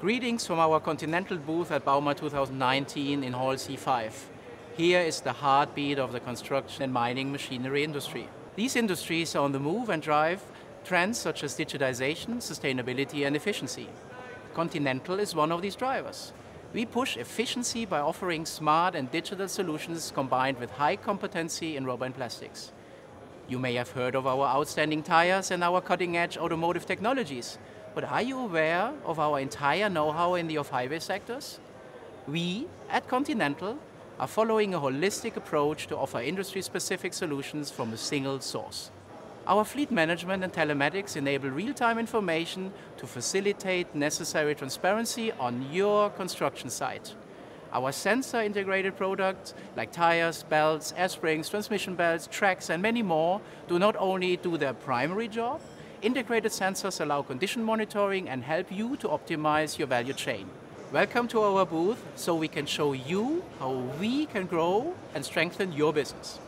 Greetings from our Continental booth at Bauma 2019 in Hall C5. Here is the heartbeat of the construction and mining machinery industry. These industries are on the move and drive trends such as digitization, sustainability and efficiency. Continental is one of these drivers. We push efficiency by offering smart and digital solutions combined with high competency in rubber and plastics. You may have heard of our outstanding tires and our cutting-edge automotive technologies, but are you aware of our entire know-how in the off-highway sectors? We, at Continental, are following a holistic approach to offer industry-specific solutions from a single source. Our fleet management and telematics enable real-time information to facilitate necessary transparency on your construction site. Our sensor-integrated products like tires, belts, air springs, transmission belts, tracks and many more do not only do their primary job, integrated sensors allow condition monitoring and help you to optimize your value chain. Welcome to our booth so we can show you how we can grow and strengthen your business.